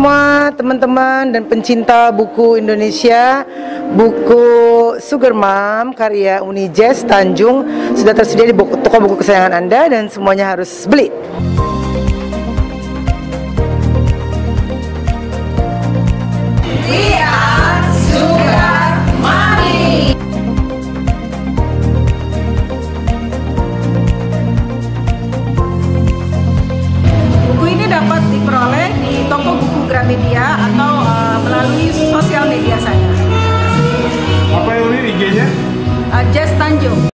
semua teman-teman dan pencinta buku Indonesia. Buku Sugar Mom karya Uni Jazz Tanjung sudah tersedia di toko buku kesayangan Anda dan semuanya harus beli. Dapat diperoleh di toko buku Gramedia atau melalui sosial media saya. Apa yang ini IG-nya? Jazz Tanjung.